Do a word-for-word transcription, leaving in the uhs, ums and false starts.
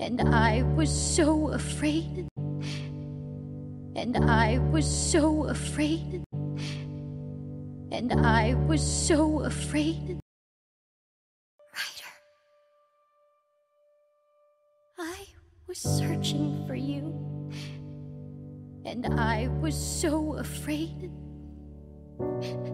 And I was so afraid. And I was so afraid. And I was so afraid. Ryder, I was searching for you. And I was so afraid.